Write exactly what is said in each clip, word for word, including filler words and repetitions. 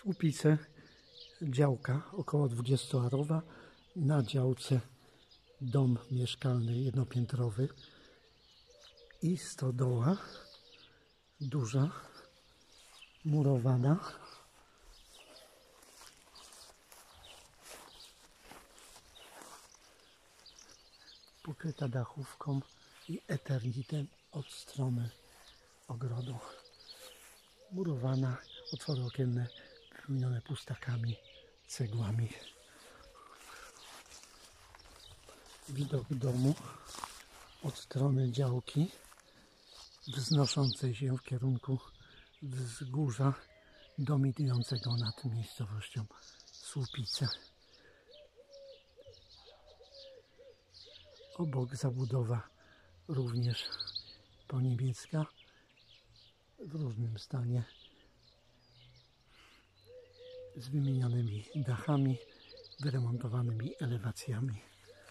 Słupice, działka około dwudziestoarowa, na działce dom mieszkalny jednopiętrowy i stodoła duża, murowana. Pokryta dachówką i eternitem od strony ogrodu. Murowana, otwory okienne wypełnione pustakami, cegłami. Widok domu od strony działki wznoszącej się w kierunku wzgórza dominującego nad miejscowością Słupice. Obok zabudowa również poniemiecka w różnym stanie, z wymienionymi dachami, wyremontowanymi elewacjami.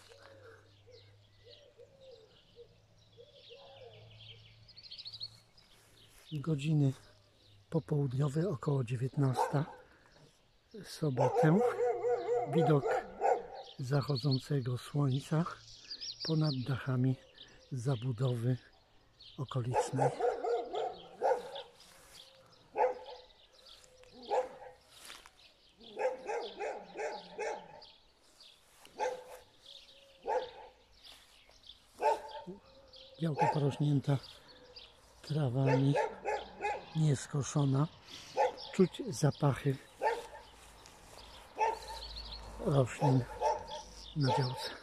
Godziny popołudniowe, około dziewiętnasta, sobotę. Widok zachodzącego słońca ponad dachami zabudowy okolicznej. Działka porośnięta trawami, nieskoszona. Czuć zapachy roślin na działce.